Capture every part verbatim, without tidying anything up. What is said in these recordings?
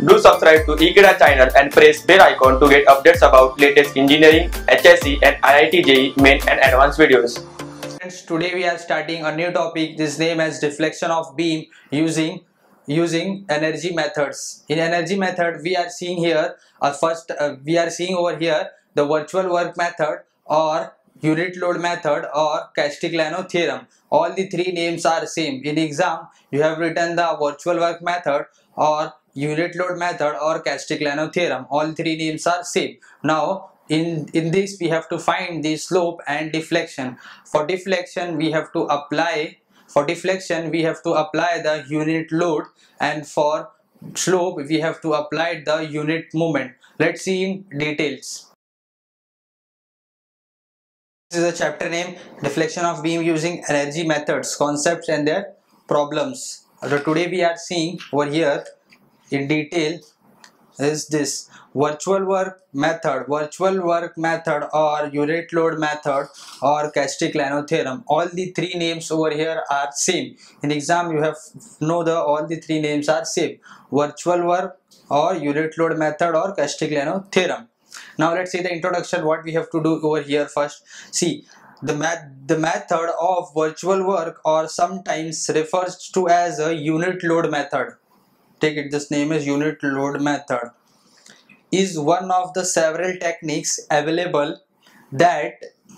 Do subscribe to Ekeeda channel and press bell icon to get updates about latest engineering, H S C and I I T J E E main and advanced videos. Friends, today we are starting a new topic. This name as deflection of beam using using energy methods. In energy method, we are seeing here uh, first uh, we are seeing over here the virtual work method or unit load method or Castigliano theorem. All the three names are same. In exam, you have written the virtual work method or unit load method or Castigliano theorem. All three names are same. Now in in this we have to find the slope and deflection. For deflection we have to apply for deflection we have to apply the unit load, and for slope we have to apply the unit moment. Let's see in details. This is a chapter name, deflection of beam using energy methods, concepts and their problems. So today we are seeing over here in detail is this virtual work method, virtual work method or unit load method or Castigliano theorem. All the three names over here are same. In exam you have know the all the three names are same: virtual work or unit load method or Castigliano theorem. Now let's see the introduction. What we have to do over here first. See, the math the method of virtual work or sometimes refers to as a unit load method. Take it, this name is unit load method, is one of the several techniques available that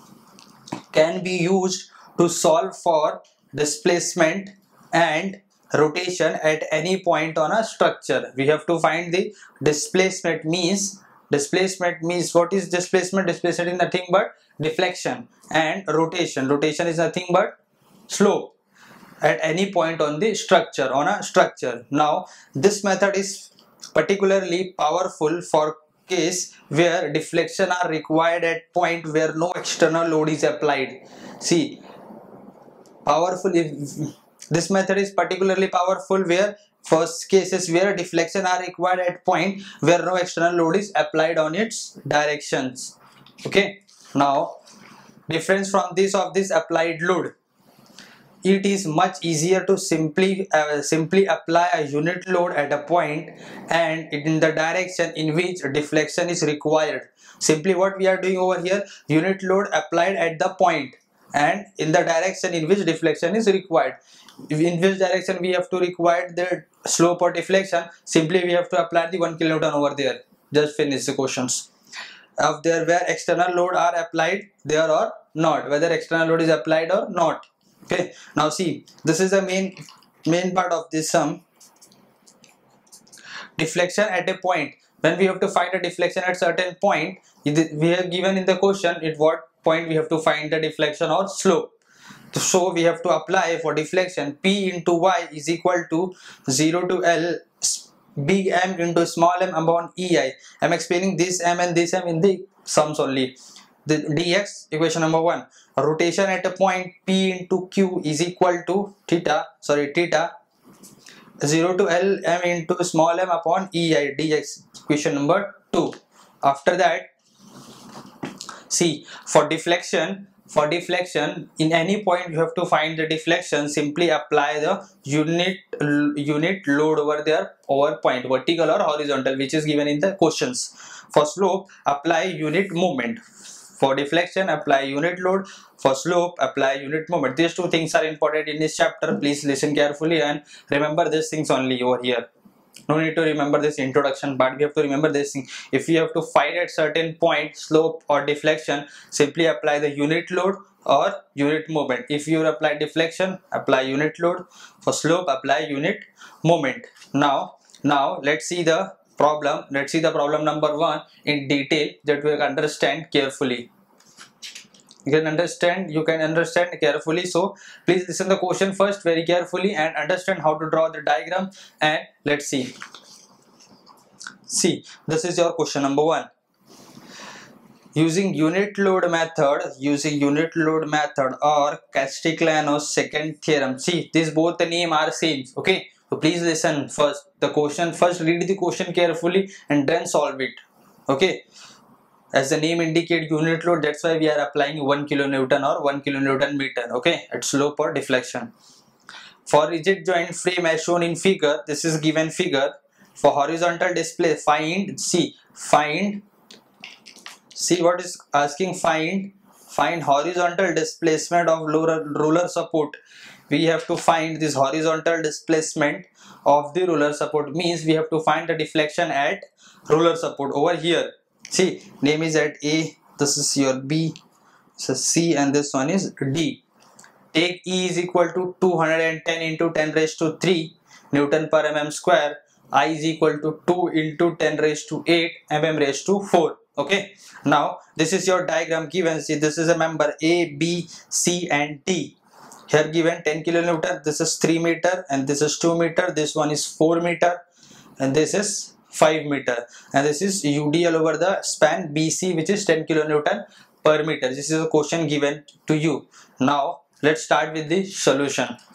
can be used to solve for displacement and rotation at any point on a structure. We have to find the displacement. Means displacement means what is displacement? Displacement is nothing but deflection, and rotation rotation is nothing but slope at any point on the structure on a structure. Now this method is particularly powerful for case where deflection are required at point where no external load is applied. See, powerful if this method is particularly powerful where first cases where deflection are required at point where no external load is applied on its directions. Okay, now difference from this of this applied load, it is much easier to simply uh, simply apply a unit load at a point and in the direction in which deflection is required. Simply what we are doing over here, unit load applied at the point and in the direction in which deflection is required. In which direction we have to require the slope or deflection, simply we have to apply the one kilonewton over there. Just finish the questions. Of there where external load are applied there or not, whether external load is applied or not. Okay, now see, this is the main main part of this sum. Deflection at a point. When we have to find a deflection at certain point, we have given in the question at what point we have to find the deflection or slope. So we have to apply for deflection P into Y is equal to zero to L big M into small m upon E I. I am explaining this M and this M in the sums only. The dx, equation number one. Rotation at a point P into Q is equal to theta, sorry theta, zero to L M into small m upon E I dx, equation number two. After that, see, for deflection, for deflection in any point you have to find the deflection, simply apply the unit unit load over there over point, vertical or horizontal, which is given in the questions. For slope, apply unit moment. For deflection, apply unit load. For slope, apply unit moment. These two things are important in this chapter. Please listen carefully and remember these things only over here. No need to remember this introduction, but we have to remember this thing. If you have to find at certain point slope or deflection, simply apply the unit load or unit moment. If you apply deflection, apply unit load. For slope, apply unit moment. Now, now let's see the problem. Let's see the problem number one in detail that we can understand carefully. You can understand, you can understand carefully. So please listen the question first very carefully and understand how to draw the diagram, and let's see. See, this is your question number one. Using unit load method, using unit load method or Castigliano's second theorem. See, these both the name are same. Okay, so please listen first the question. First read the question carefully and then solve it. Okay. As the name indicates unit load, that's why we are applying one kilonewton or one kilonewton meter, okay, at slope or deflection. For rigid joint frame as shown in figure, this is given figure, For horizontal display, find, see, find, see what is asking, find, find horizontal displacement of ruler, ruler support. We have to find this horizontal displacement of the ruler support, means we have to find the deflection at ruler support over here. See, name is at A, this is your B, this is C, and this one is D. Take E is equal to two hundred ten into ten raised to three Newton per mm square. I is equal to two into ten raised to eight mm raised to four. Okay, now this is your diagram given. See, this is a member A, B, C and D. Here given ten kilonewton, this is three meter and this is two meter, this one is four meter and this is five meter, and this is U D L over the span B C, which is ten kilonewton per meter. This is a question given to you. Now let's start with the solution.